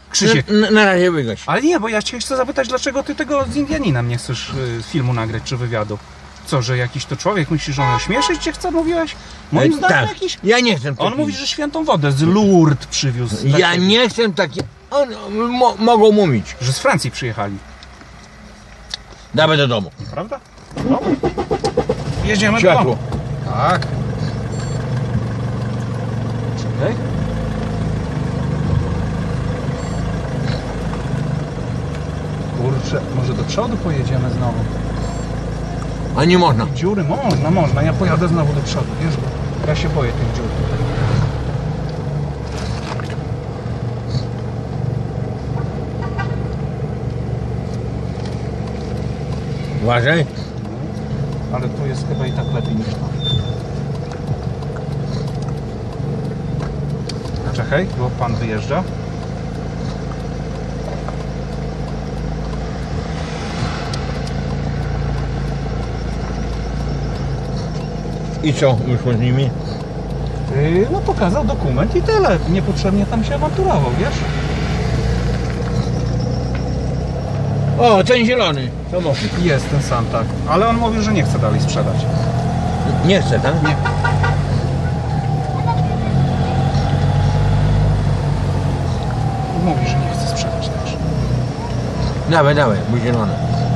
Krzysiek. Na razie wygaś. Ale nie, bo ja cię chcę zapytać, dlaczego ty tego z Indianinem nie chcesz filmu nagrać czy wywiadu? Co, że jakiś to człowiek myśli, że on śmieszyć cię chce, mówiłeś? Moim zdaniem Tak, jakiś... ja nie chcę On takiego. mówi, że świętą wodę z Lourdes przywiózł. Ja takiego. nie chcę takiego. Mogą mówić. Że z Francji przyjechali. Dawaj do domu. Prawda? No. Jedziemy do Światło. domu. Tak. Czekaj. Kurczę, może do przodu pojedziemy znowu. A nie można. Dziury? Można. Ja pojadę znowu do przodu, wiesz, bo ja się boję tych dziur tutaj. Uważaj. Ale tu jest chyba i tak lepiej niż tam. Czekaj, bo pan wyjeżdża. I co wyszło z nimi? No pokazał dokument i tyle. Niepotrzebnie tam się awanturował, wiesz? O, ten zielony samochód. Jest ten sam, tak. Ale on mówił, że nie chce dalej sprzedać. Nie chcę, tak? Nie. Mówi, że nie chce sprzedać też. Dawaj, bo zielony.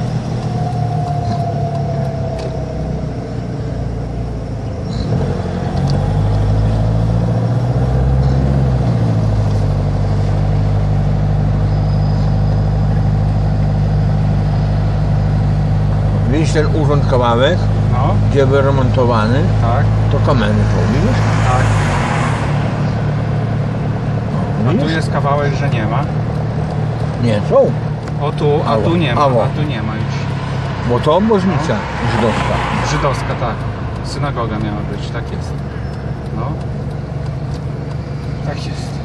Widzisz ten urząd kawałek, No, gdzie wyremontowany, tak, to kamery są, widzisz? tak. A tu Widzisz? jest kawałek, że nie ma. Nie, są. O tu, a tu nie ma, Awo. a tu nie ma już. Bo to obwodnica żydowska. Żydowska, tak. Synagoga miała być, tak jest. No. Tak jest.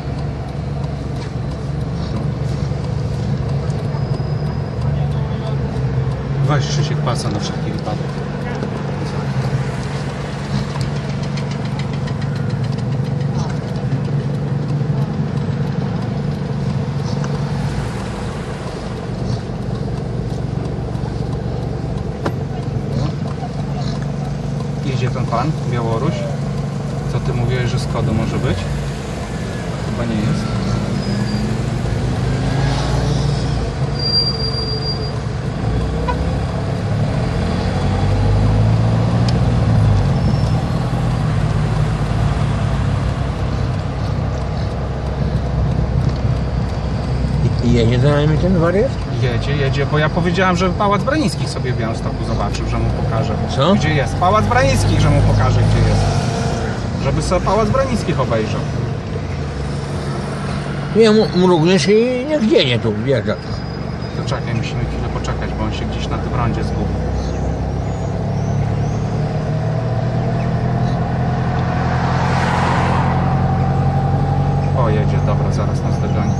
Weź Krzysiek pasa na wszelki wypadek. Jedzie ten pan, Białoruś. Co ty mówiłeś, że Skoda może być? Chyba nie jest. I jedzie za nami ten wariat? Jedzie, bo ja powiedziałem, że Pałac Branickich sobie w Białymstoku zobaczył, że mu pokaże. Co? Gdzie jest? Pałac Branickich, że mu pokaże, gdzie jest. Żeby sobie Pałac Branickich obejrzał. Nie, mrugniesz i nigdzie nie tu wjeżdża. To czekaj, musimy chwilę poczekać, bo on się gdzieś na tym rondzie zgubił. O, jedzie, dobra, zaraz nas dogoni.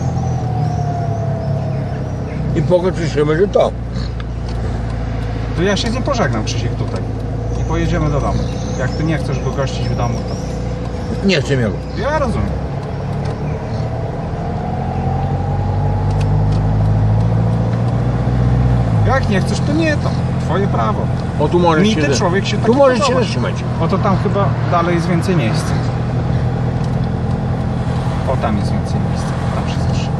I powiedz przyszły, że to. To ja się z nim pożegnam, Krzysiek, tutaj. I pojedziemy do domu. Jak ty nie chcesz go gościć w domu, to... Nie chcę jego. Ja rozumiem. Jak nie chcesz, to nie, to twoje prawo. O tu możesz Mi się... ten człowiek się Tu taki możesz się podoba. zatrzymać. O, to tam chyba dalej jest więcej miejsca. O, tam jest więcej miejsca. Tam się zatrzyma.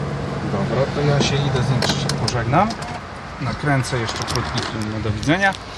Dobra, to ja się idę z nim pożegnam. Nakręcę jeszcze krótki film. Do widzenia.